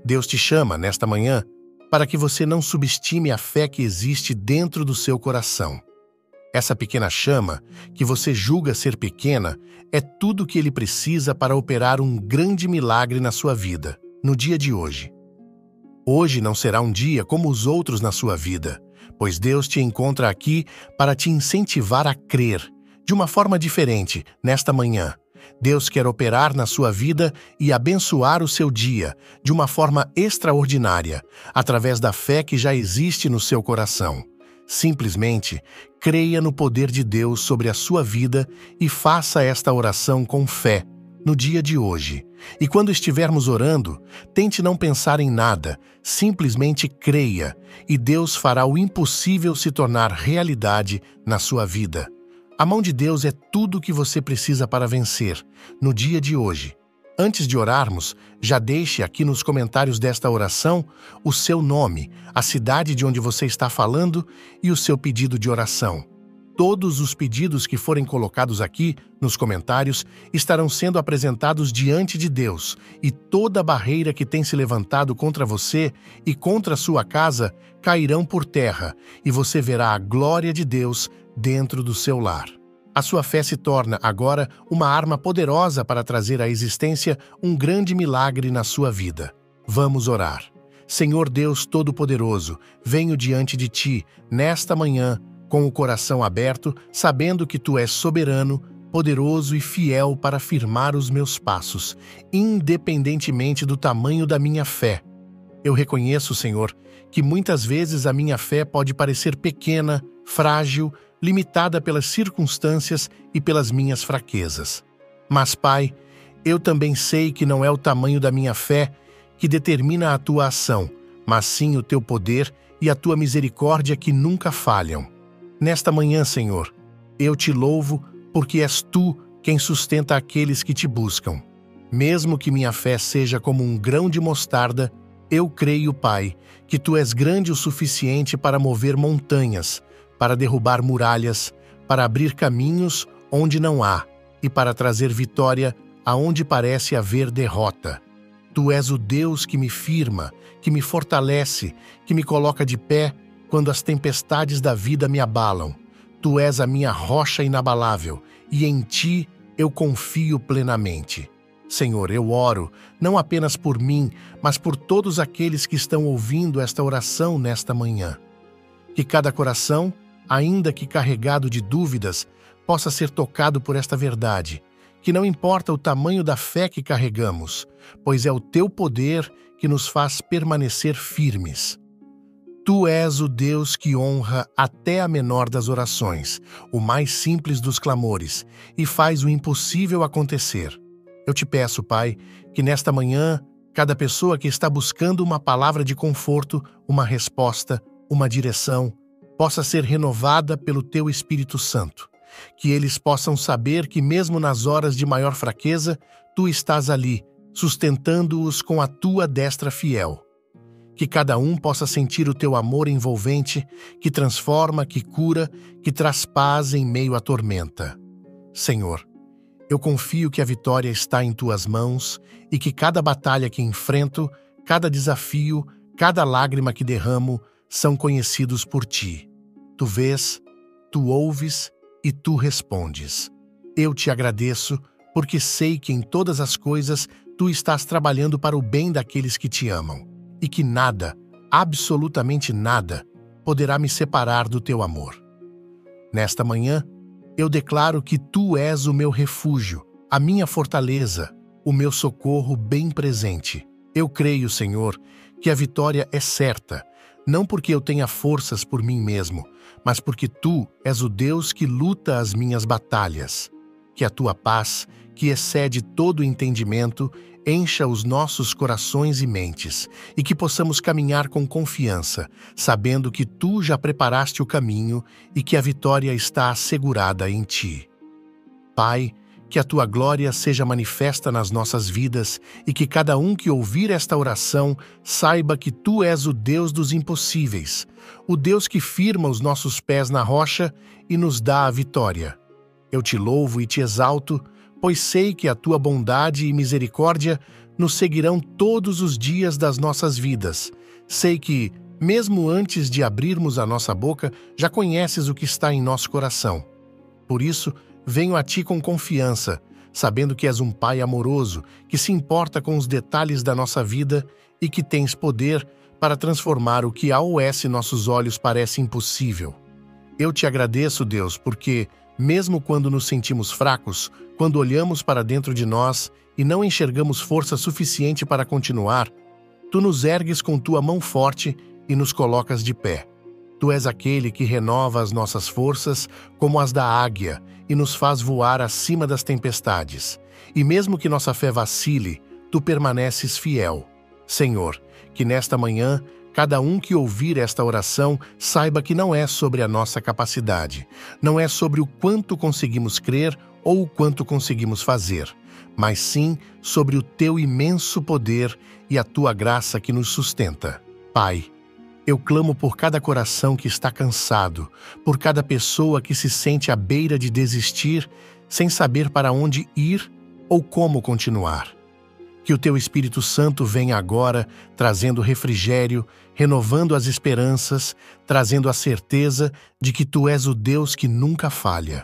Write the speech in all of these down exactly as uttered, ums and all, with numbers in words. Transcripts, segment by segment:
Deus te chama, nesta manhã, para que você não subestime a fé que existe dentro do seu coração. Essa pequena chama, que você julga ser pequena, é tudo o que ele precisa para operar um grande milagre na sua vida, no dia de hoje. Hoje não será um dia como os outros na sua vida, pois Deus te encontra aqui para te incentivar a crer, de uma forma diferente, nesta manhã. Deus quer operar na sua vida e abençoar o seu dia de uma forma extraordinária, através da fé que já existe no seu coração. Simplesmente, creia no poder de Deus sobre a sua vida e faça esta oração com fé, no dia de hoje. E quando estivermos orando, tente não pensar em nada, simplesmente creia, e Deus fará o impossível se tornar realidade na sua vida. A mão de Deus é tudo o que você precisa para vencer, no dia de hoje. Antes de orarmos, já deixe aqui nos comentários desta oração o seu nome, a cidade de onde você está falando e o seu pedido de oração. Todos os pedidos que forem colocados aqui nos comentários estarão sendo apresentados diante de Deus, e toda barreira que tem se levantado contra você e contra a sua casa cairão por terra, e você verá a glória de Deus dentro do seu lar. A sua fé se torna, agora, uma arma poderosa para trazer à existência um grande milagre na sua vida. Vamos orar. Senhor Deus Todo-Poderoso, venho diante de Ti, nesta manhã, com o coração aberto, sabendo que Tu és soberano, poderoso e fiel para firmar os meus passos, independentemente do tamanho da minha fé. Eu reconheço, Senhor, que muitas vezes a minha fé pode parecer pequena, frágil, limitada pelas circunstâncias e pelas minhas fraquezas. Mas, Pai, eu também sei que não é o tamanho da minha fé que determina a Tua ação, mas sim o Teu poder e a Tua misericórdia que nunca falham. Nesta manhã, Senhor, eu Te louvo porque és Tu quem sustenta aqueles que Te buscam. Mesmo que minha fé seja como um grão de mostarda, eu creio, Pai, que Tu és grande o suficiente para mover montanhas, para derrubar muralhas, para abrir caminhos onde não há e para trazer vitória aonde parece haver derrota. Tu és o Deus que me firma, que me fortalece, que me coloca de pé quando as tempestades da vida me abalam. Tu és a minha rocha inabalável e em Ti eu confio plenamente. Senhor, eu oro, não apenas por mim, mas por todos aqueles que estão ouvindo esta oração nesta manhã. Que cada coração, ainda que carregado de dúvidas, possa ser tocado por esta verdade, que não importa o tamanho da fé que carregamos, pois é o Teu poder que nos faz permanecer firmes. Tu és o Deus que honra até a menor das orações, o mais simples dos clamores, e faz o impossível acontecer. Eu te peço, Pai, que nesta manhã, cada pessoa que está buscando uma palavra de conforto, uma resposta, uma direção, possa ser renovada pelo Teu Espírito Santo. Que eles possam saber que mesmo nas horas de maior fraqueza, Tu estás ali, sustentando-os com a Tua destra fiel. Que cada um possa sentir o Teu amor envolvente, que transforma, que cura, que traz paz em meio à tormenta. Senhor, eu confio que a vitória está em Tuas mãos e que cada batalha que enfrento, cada desafio, cada lágrima que derramo, são conhecidos por Ti. Tu vês, Tu ouves e Tu respondes. Eu Te agradeço porque sei que em todas as coisas Tu estás trabalhando para o bem daqueles que Te amam e que nada, absolutamente nada, poderá me separar do Teu amor. Nesta manhã, eu declaro que Tu és o meu refúgio, a minha fortaleza, o meu socorro bem presente. Eu creio, Senhor, que a vitória é certa, não porque eu tenha forças por mim mesmo, mas porque Tu és o Deus que luta as minhas batalhas. Que a Tua paz, que excede todo entendimento, encha os nossos corações e mentes, e que possamos caminhar com confiança, sabendo que Tu já preparaste o caminho e que a vitória está assegurada em Ti. Pai, que a Tua glória seja manifesta nas nossas vidas e que cada um que ouvir esta oração saiba que Tu és o Deus dos impossíveis, o Deus que firma os nossos pés na rocha e nos dá a vitória. Eu Te louvo e Te exalto, pois sei que a Tua bondade e misericórdia nos seguirão todos os dias das nossas vidas. Sei que, mesmo antes de abrirmos a nossa boca, já conheces o que está em nosso coração. Por isso, venho a ti com confiança, sabendo que és um Pai amoroso, que se importa com os detalhes da nossa vida e que tens poder para transformar o que ao S nossos olhos parece impossível. Eu te agradeço, Deus, porque, mesmo quando nos sentimos fracos, quando olhamos para dentro de nós e não enxergamos força suficiente para continuar, tu nos ergues com tua mão forte e nos colocas de pé. Tu és aquele que renova as nossas forças como as da águia e nos faz voar acima das tempestades. E mesmo que nossa fé vacile, tu permaneces fiel. Senhor, que nesta manhã, cada um que ouvir esta oração saiba que não é sobre a nossa capacidade, não é sobre o quanto conseguimos crer ou o quanto conseguimos fazer, mas sim sobre o teu imenso poder e a tua graça que nos sustenta. Pai, eu clamo por cada coração que está cansado, por cada pessoa que se sente à beira de desistir, sem saber para onde ir ou como continuar. Que o teu Espírito Santo venha agora, trazendo refrigério, renovando as esperanças, trazendo a certeza de que tu és o Deus que nunca falha.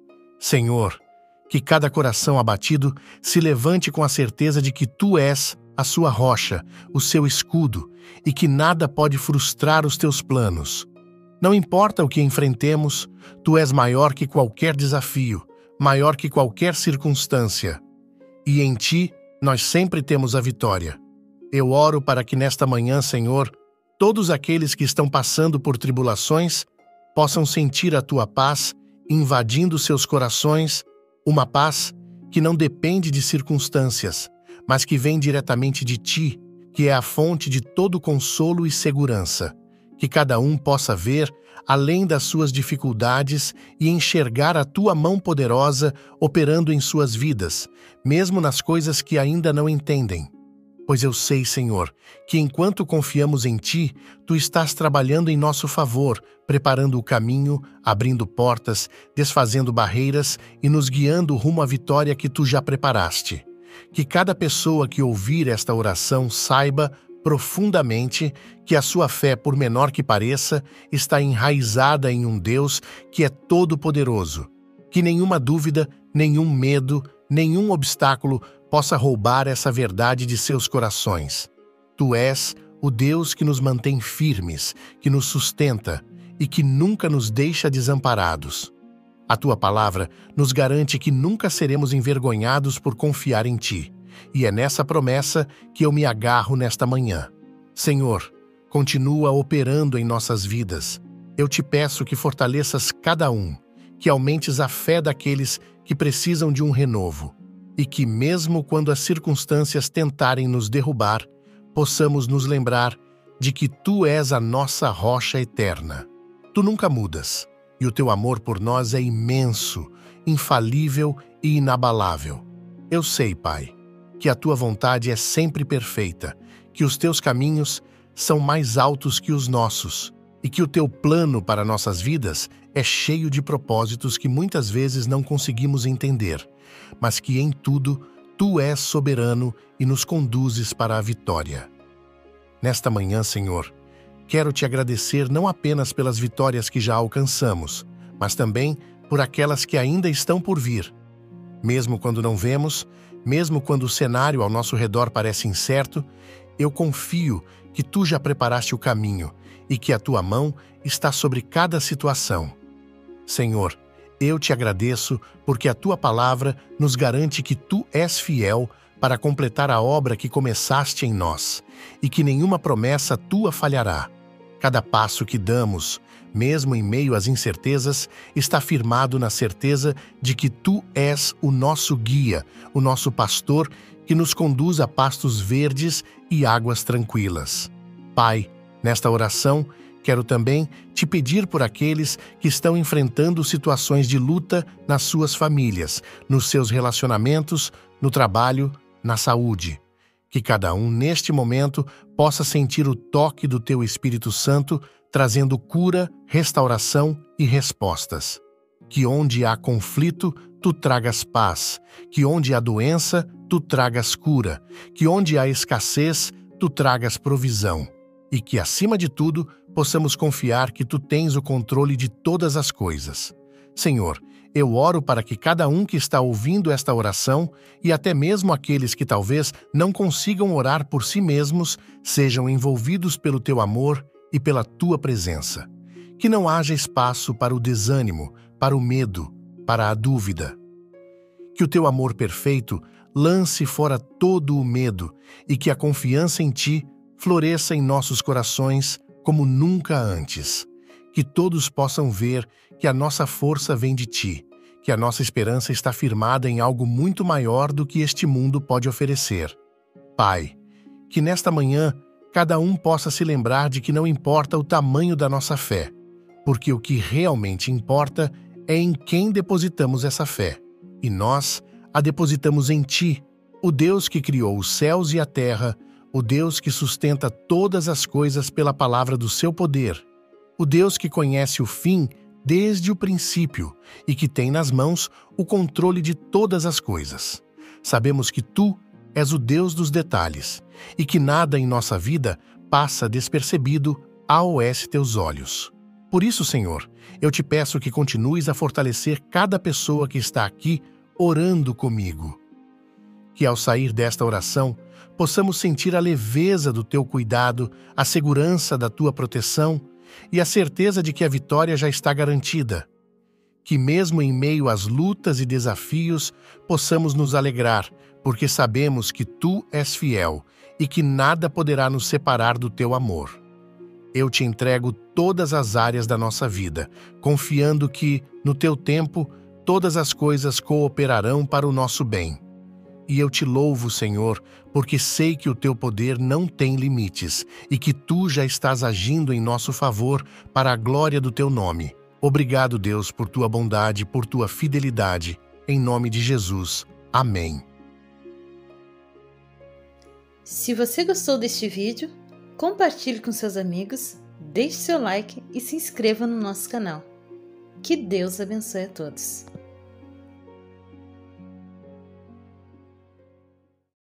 Senhor, que cada coração abatido se levante com a certeza de que tu és a sua rocha, o seu escudo, e que nada pode frustrar os teus planos. Não importa o que enfrentemos, tu és maior que qualquer desafio, maior que qualquer circunstância. E em ti, nós sempre temos a vitória. Eu oro para que nesta manhã, Senhor, todos aqueles que estão passando por tribulações possam sentir a tua paz invadindo seus corações, uma paz que não depende de circunstâncias, mas que vem diretamente de ti, que é a fonte de todo consolo e segurança. Que cada um possa ver além das suas dificuldades e enxergar a tua mão poderosa operando em suas vidas, mesmo nas coisas que ainda não entendem. Pois eu sei, Senhor, que enquanto confiamos em ti, tu estás trabalhando em nosso favor, preparando o caminho, abrindo portas, desfazendo barreiras e nos guiando rumo à vitória que tu já preparaste. Que cada pessoa que ouvir esta oração saiba profundamente que a sua fé, por menor que pareça, está enraizada em um Deus que é todo-poderoso. Que nenhuma dúvida, nenhum medo, nenhum obstáculo possa roubar essa verdade de seus corações. Tu és o Deus que nos mantém firmes, que nos sustenta e que nunca nos deixa desamparados. A tua palavra nos garante que nunca seremos envergonhados por confiar em ti. E é nessa promessa que eu me agarro nesta manhã. Senhor, continua operando em nossas vidas. Eu te peço que fortaleças cada um, que aumentes a fé daqueles que precisam de um renovo, e que mesmo quando as circunstâncias tentarem nos derrubar, possamos nos lembrar de que tu és a nossa rocha eterna. Tu nunca mudas, e o teu amor por nós é imenso, infalível e inabalável. Eu sei, Pai, que a tua vontade é sempre perfeita, que os teus caminhos são mais altos que os nossos, e que o teu plano para nossas vidas é cheio de propósitos que muitas vezes não conseguimos entender, mas que em tudo tu és soberano e nos conduzes para a vitória. Nesta manhã, Senhor, quero te agradecer não apenas pelas vitórias que já alcançamos, mas também por aquelas que ainda estão por vir. Mesmo quando não vemos, mesmo quando o cenário ao nosso redor parece incerto, eu confio que tu já preparaste o caminho e que a tua mão está sobre cada situação. Senhor, eu te agradeço porque a tua palavra nos garante que tu és fiel para completar a obra que começaste em nós e que nenhuma promessa tua falhará. Cada passo que damos, mesmo em meio às incertezas, está firmado na certeza de que tu és o nosso guia, o nosso pastor, que nos conduz a pastos verdes e águas tranquilas. Pai, nesta oração, quero também te pedir por aqueles que estão enfrentando situações de luta nas suas famílias, nos seus relacionamentos, no trabalho, na saúde. Que cada um, neste momento, possa sentir o toque do teu Espírito Santo, trazendo cura, restauração e respostas. Que onde há conflito, tu tragas paz. Que onde há doença, tu tragas cura, que onde há escassez, tu tragas provisão, e que, acima de tudo, possamos confiar que tu tens o controle de todas as coisas. Senhor, eu oro para que cada um que está ouvindo esta oração, e até mesmo aqueles que talvez não consigam orar por si mesmos, sejam envolvidos pelo teu amor e pela tua presença. Que não haja espaço para o desânimo, para o medo, para a dúvida. Que o teu amor perfeito lance fora todo o medo e que a confiança em ti floresça em nossos corações como nunca antes. Que todos possam ver que a nossa força vem de ti, que a nossa esperança está firmada em algo muito maior do que este mundo pode oferecer. Pai, que nesta manhã cada um possa se lembrar de que não importa o tamanho da nossa fé, porque o que realmente importa é em quem depositamos essa fé. E nós a depositamos em ti, o Deus que criou os céus e a terra, o Deus que sustenta todas as coisas pela palavra do seu poder, o Deus que conhece o fim desde o princípio e que tem nas mãos o controle de todas as coisas. Sabemos que tu és o Deus dos detalhes e que nada em nossa vida passa despercebido ao S teus olhos. Por isso, Senhor, eu te peço que continues a fortalecer cada pessoa que está aqui orando comigo. Que ao sair desta oração, possamos sentir a leveza do teu cuidado, a segurança da tua proteção e a certeza de que a vitória já está garantida. Que mesmo em meio às lutas e desafios, possamos nos alegrar, porque sabemos que tu és fiel e que nada poderá nos separar do teu amor. Eu te entrego todas as áreas da nossa vida, confiando que, no teu tempo, todas as coisas cooperarão para o nosso bem. E eu te louvo, Senhor, porque sei que o teu poder não tem limites e que tu já estás agindo em nosso favor para a glória do teu nome. Obrigado, Deus, por tua bondade, por tua fidelidade. Em nome de Jesus. Amém. Se você gostou deste vídeo, compartilhe com seus amigos, deixe seu like e se inscreva no nosso canal. Que Deus abençoe a todos.